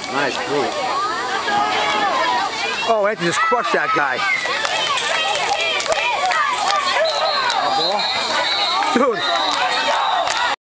Nice move. Oh, Anthony just crushed that guy. Dude.